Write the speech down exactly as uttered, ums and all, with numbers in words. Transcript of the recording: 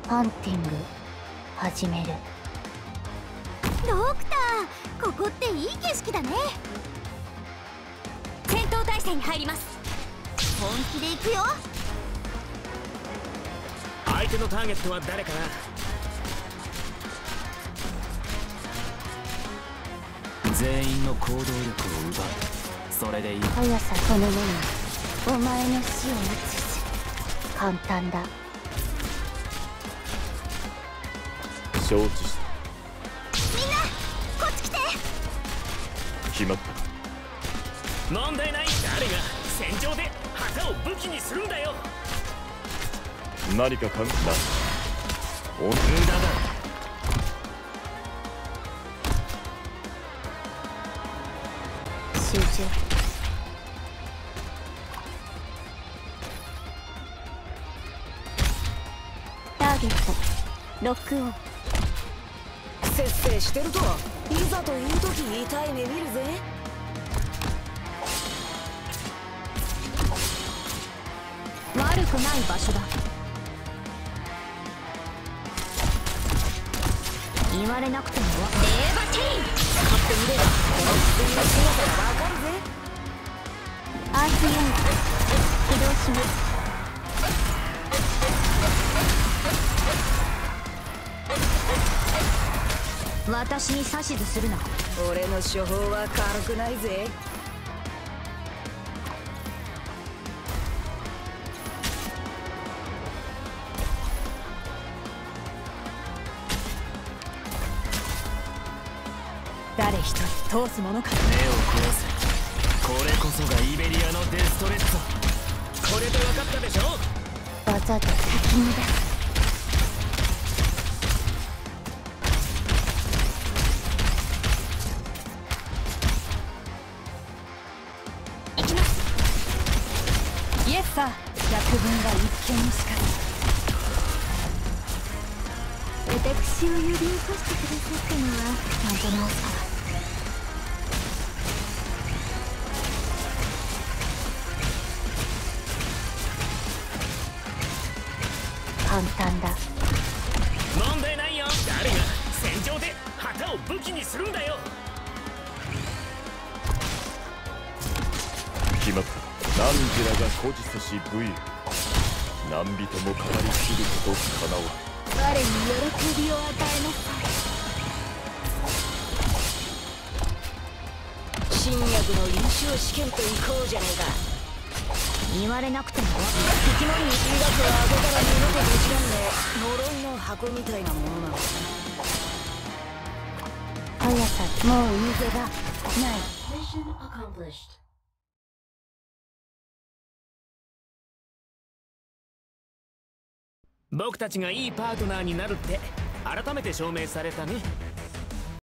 ハンティング始める。 ドクター、ここっていい景色だね。戦闘態勢に入ります。本気で行くよ。 相手のターゲットは誰かな。全員の行動力を奪う。それでいい。 速さそのもの、お前の死を移す。簡単だ。 承知した。 みんなこっち来て。 決まった。 問題ない。誰が戦場で旗を武器にするんだよ。 何か考えた。 無駄だ。 集中。ターゲットロックオン。 せっせしてるといざという時痛い目見るぜ。 悪くない場所だ。言われなくてもレーバティーン使ってみればこの自然の姿がわかるぜ。 アースユニット起動します。 私に指図するな。 俺の処方は軽くないぜ。誰一人通すものか。 目を殺す。これこそがイベリアのデストレッド。これで分かったでしょ。 技で先に出す。 行きます。 イエスさ。百聞が一見にしかず。 私を呼び起こしてくださったのはなんとなく簡単だ。 問題ないよ。誰が戦場で旗を武器にするんだよ。 決まった。何時らが孤児せし武勇。何人も語り継ぐことかなわ。 我に喜びを与えなさい。新薬の臨床試験と行こうじゃねえか。 い。言われなくても生き物に医学を当てたら二度とできらんね。呪いの箱みたいなものなの。 速さもう海辺がない。 僕たちがいいパートナーになるって改めて証明されたね。